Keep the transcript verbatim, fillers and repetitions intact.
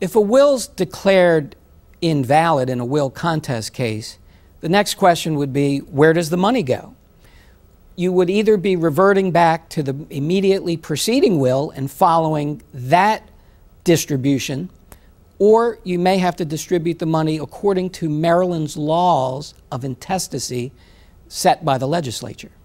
If a will's declared invalid in a will contest case, the next question would be, where does the money go? You would either be reverting back to the immediately preceding will and following that distribution, or you may have to distribute the money according to Maryland's laws of intestacy set by the legislature.